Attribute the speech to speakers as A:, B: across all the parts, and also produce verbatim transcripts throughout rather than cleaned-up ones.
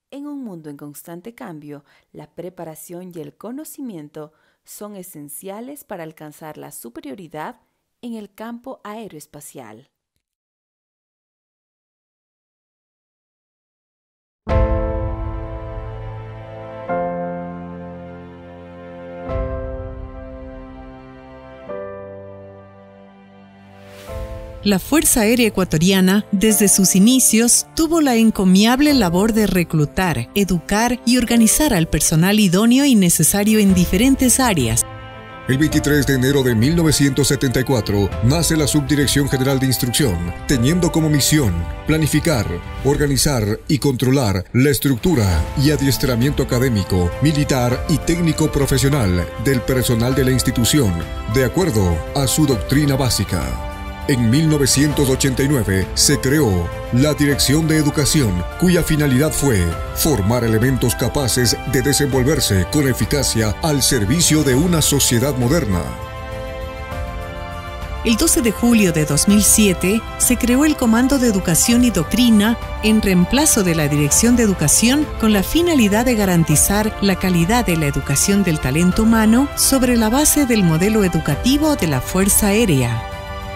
A: En un mundo en constante cambio, la preparación y el conocimiento son esenciales para alcanzar la superioridad en el campo aeroespacial.
B: La Fuerza Aérea Ecuatoriana, desde sus inicios, tuvo la encomiable labor de reclutar, educar y organizar al personal idóneo y necesario en diferentes áreas.
C: El veintitrés de enero de mil novecientos setenta y cuatro nace la Subdirección General de Instrucción, teniendo como misión planificar, organizar y controlar la estructura y adiestramiento académico, militar y técnico profesional del personal de la institución, de acuerdo a su doctrina básica. En mil novecientos ochenta y nueve se creó la Dirección de Educación, cuya finalidad fue formar elementos capaces de desenvolverse con eficacia al servicio de una sociedad moderna.
B: El doce de julio de dos mil siete se creó el Comando de Educación y Doctrina en reemplazo de la Dirección de Educación con la finalidad de garantizar la calidad de la educación del talento humano sobre la base del modelo educativo de la Fuerza Aérea.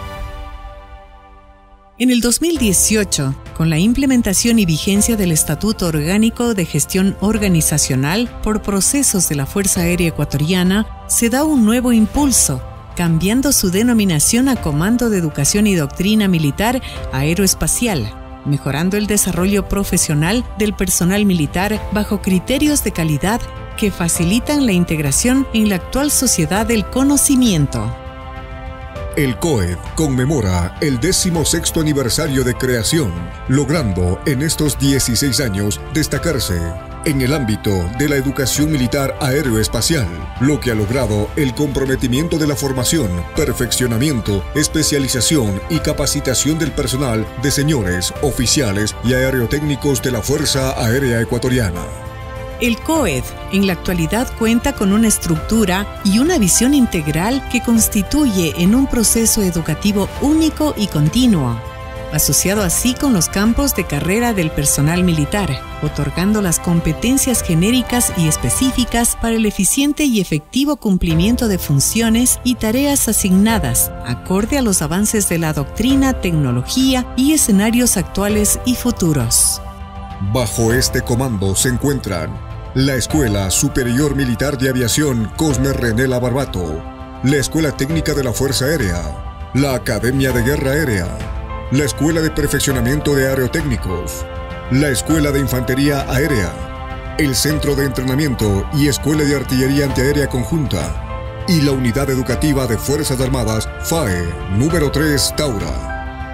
B: En el dos mil dieciocho, con la implementación y vigencia del Estatuto Orgánico de Gestión Organizacional por procesos de la Fuerza Aérea Ecuatoriana, se da un nuevo impulso, cambiando su denominación a Comando de Educación y Doctrina Militar Aeroespacial, mejorando el desarrollo profesional del personal militar bajo criterios de calidad que facilitan la integración en la actual sociedad del conocimiento.
C: El COED conmemora el decimosexto aniversario de creación, logrando en estos dieciséis años destacarse en el ámbito de la educación militar aeroespacial, lo que ha logrado el comprometimiento de la formación, perfeccionamiento, especialización y capacitación del personal de señores, oficiales y aerotécnicos de la Fuerza Aérea Ecuatoriana.
B: El COED en la actualidad cuenta con una estructura y una visión integral que constituye en un proceso educativo único y continuo, asociado así con los campos de carrera del personal militar, otorgando las competencias genéricas y específicas para el eficiente y efectivo cumplimiento de funciones y tareas asignadas, acorde a los avances de la doctrina, tecnología y escenarios actuales y futuros.
C: Bajo este comando se encuentran la Escuela Superior Militar de Aviación Cosme Renela Barbato, la Escuela Técnica de la Fuerza Aérea, la Academia de Guerra Aérea, la Escuela de Perfeccionamiento de Aerotécnicos, la Escuela de Infantería Aérea, el Centro de Entrenamiento y Escuela de Artillería Antiaérea Conjunta y la Unidad Educativa de Fuerzas Armadas FAE número tres Taura.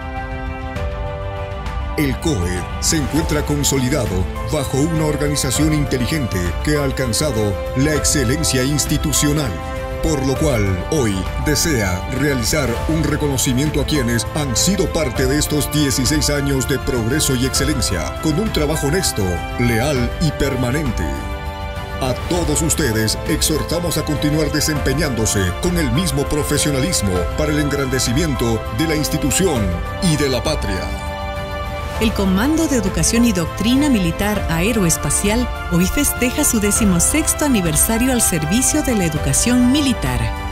C: El COED se encuentra consolidado bajo una organización inteligente que ha alcanzado la excelencia institucional, por lo cual hoy desea realizar un reconocimiento a quienes han sido parte de estos dieciséis años de progreso y excelencia, con un trabajo honesto, leal y permanente. A todos ustedes exhortamos a continuar desempeñándose con el mismo profesionalismo para el engrandecimiento de la institución y de la patria.
B: El Comando de Educación y Doctrina Militar Aeroespacial hoy festeja su decimosexto aniversario al servicio de la educación militar.